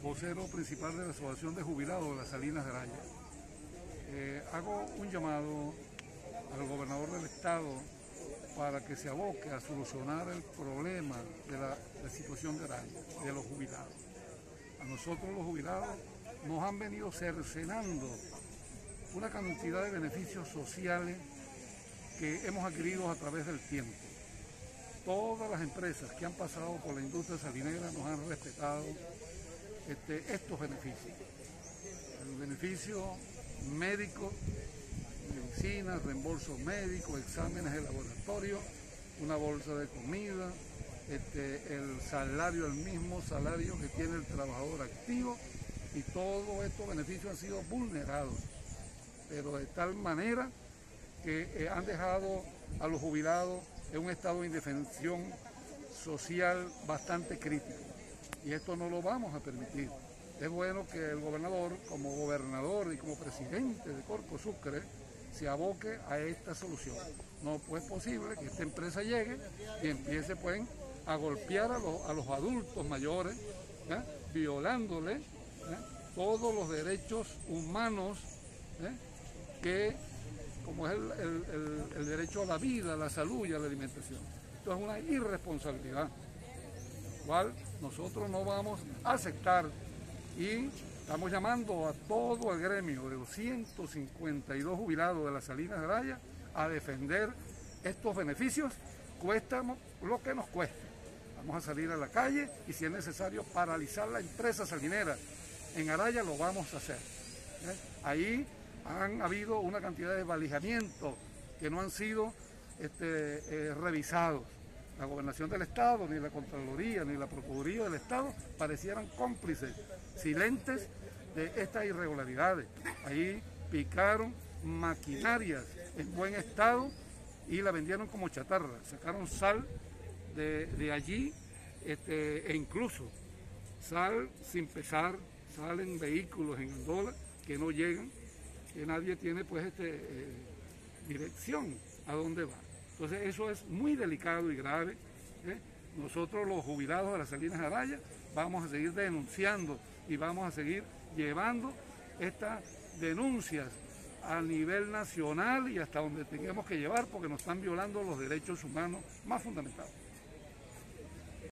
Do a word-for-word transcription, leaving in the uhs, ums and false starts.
vocero principal de la Asociación de Jubilados de las Salinas de Araya. Eh, hago un llamado al gobernador del estado para que se aboque a solucionar el problema de la, de la situación de Araya, de los jubilados. A nosotros los jubilados nos han venido cercenando una cantidad de beneficios sociales que hemos adquirido a través del tiempo. Todas las empresas que han pasado por la industria salinera nos han respetado este, estos beneficios. El beneficio médico, medicina, reembolso médico, exámenes de laboratorio, una bolsa de comida, este, el salario, el mismo salario que tiene el trabajador activo, y todos estos beneficios han sido vulnerados, pero de tal manera que eh, han dejado a los jubilados en un estado de indefensión social bastante crítico, y esto no lo vamos a permitir. Es bueno que el gobernador, como gobernador y como presidente de Corpo Sucre, se aboque a esta solución. No pues, es posible que esta empresa llegue y empiece pues, a golpear a los, a los adultos mayores, ¿eh? violándole ¿eh? todos los derechos humanos ¿eh? que como es el, el, el, el derecho a la vida, a la salud y a la alimentación. Esto es una irresponsabilidad, cual nosotros no vamos a aceptar, y estamos llamando a todo el gremio de doscientos cincuenta y dos jubilados de las Salinas de Araya a defender estos beneficios, cuesta lo que nos cueste. Vamos a salir a la calle y si es necesario paralizar la empresa salinera en Araya, lo vamos a hacer. ¿Eh? Ahí han habido una cantidad de valijamientos que no han sido este, eh, revisados. La gobernación del estado, ni la Contraloría, ni la Procuraduría del estado parecieran cómplices, silentes de estas irregularidades. Ahí picaron maquinarias en buen estado y la vendieron como chatarra. Sacaron sal de, de allí este, e incluso sal sin pesar, sal en vehículos, en gondolas que no llegan, que nadie tiene pues este, eh, dirección a dónde va. Entonces eso es muy delicado y grave. ¿eh? Nosotros los jubilados de las Salinas de Araya vamos a seguir denunciando y vamos a seguir llevando estas denuncias a nivel nacional y hasta donde tengamos que llevar, porque nos están violando los derechos humanos más fundamentales.